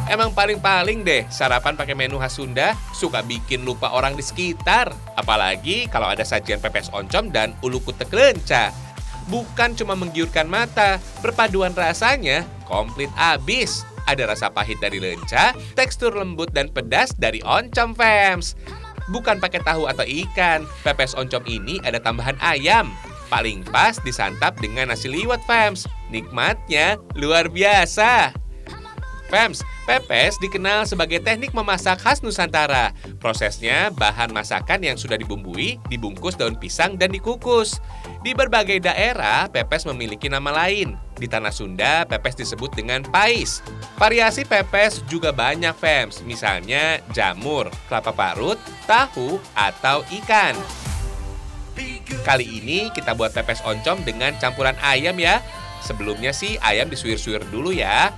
Emang paling-paling deh sarapan pakai menu khas Sunda suka bikin lupa orang di sekitar. Apalagi kalau ada sajian pepes oncom dan ulu kutek lenca. Bukan cuma menggiurkan mata, perpaduan rasanya komplit abis. Ada rasa pahit dari lenca, tekstur lembut dan pedas dari oncom, fams. Bukan pakai tahu atau ikan, pepes oncom ini ada tambahan ayam. Paling pas disantap dengan nasi liwet, fams. Nikmatnya luar biasa. Fams, pepes dikenal sebagai teknik memasak khas Nusantara. Prosesnya, bahan masakan yang sudah dibumbui, dibungkus daun pisang dan dikukus. Di berbagai daerah, pepes memiliki nama lain. Di tanah Sunda, pepes disebut dengan pais. Variasi pepes juga banyak, fams. Misalnya jamur, kelapa parut, tahu, atau ikan. Kali ini kita buat pepes oncom dengan campuran ayam ya. Sebelumnya sih ayam disuir-suir dulu ya.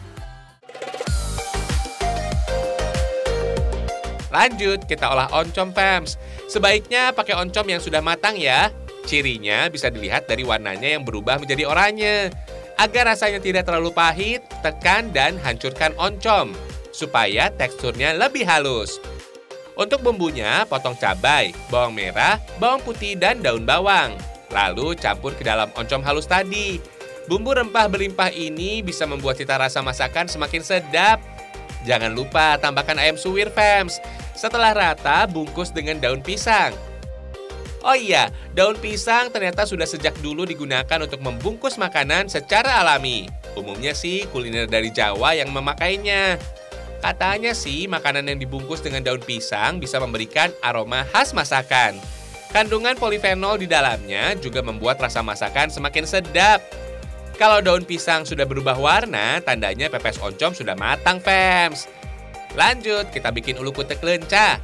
Lanjut, kita olah oncom, fams. Sebaiknya pakai oncom yang sudah matang ya. Cirinya bisa dilihat dari warnanya yang berubah menjadi oranye. Agar rasanya tidak terlalu pahit, tekan dan hancurkan oncom, supaya teksturnya lebih halus. Untuk bumbunya, potong cabai, bawang merah, bawang putih, dan daun bawang. Lalu campur ke dalam oncom halus tadi. Bumbu rempah berlimpah ini bisa membuat cita rasa masakan semakin sedap. Jangan lupa tambahkan ayam suwir, fams. Setelah rata, bungkus dengan daun pisang. Oh iya, daun pisang ternyata sudah sejak dulu digunakan untuk membungkus makanan secara alami. Umumnya sih kuliner dari Jawa yang memakainya. Katanya sih makanan yang dibungkus dengan daun pisang bisa memberikan aroma khas masakan. Kandungan polifenol di dalamnya juga membuat rasa masakan semakin sedap. Kalau daun pisang sudah berubah warna, tandanya pepes oncom sudah matang, fams. Lanjut, kita bikin ulu kutek lenca.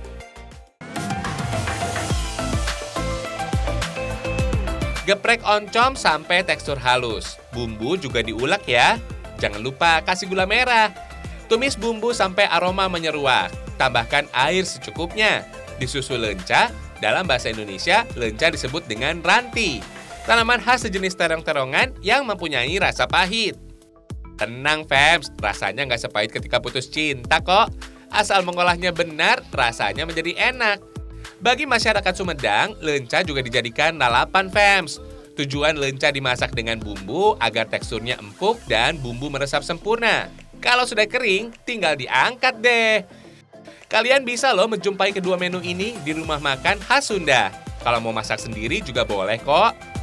Geprek oncom sampai tekstur halus. Bumbu juga diulek ya. Jangan lupa kasih gula merah. Tumis bumbu sampai aroma menyeruak. Tambahkan air secukupnya. Disusul lenca, dalam bahasa Indonesia, lenca disebut dengan ranti. Tanaman khas sejenis terong-terongan yang mempunyai rasa pahit. Tenang, fams, rasanya nggak sepahit ketika putus cinta kok. Asal mengolahnya benar, rasanya menjadi enak. Bagi masyarakat Sumedang, lenca juga dijadikan lalapan, fams. Tujuan lenca dimasak dengan bumbu agar teksturnya empuk dan bumbu meresap sempurna. Kalau sudah kering, tinggal diangkat deh. Kalian bisa loh menjumpai kedua menu ini di rumah makan khas Sunda. Kalau mau masak sendiri juga boleh kok.